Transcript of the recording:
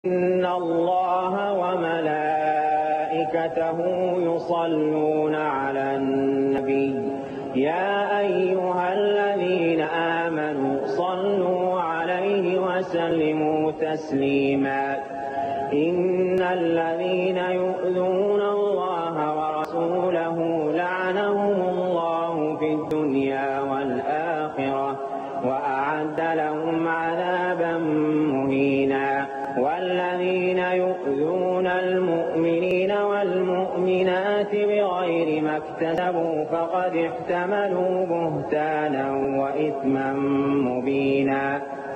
إن الله وملائكته يصلون على النبي يا أيها الذين آمنوا صلوا عليه وسلموا تسليما إن الذين يؤذون الله ورسوله لعنهم الله في الدنيا والآخرة وأعد لهم عذابا مهينا والذين يؤذون المؤمنين والمؤمنات بغير ما اكتسبوا فقد احتملوا بهتانا وإثما مبينا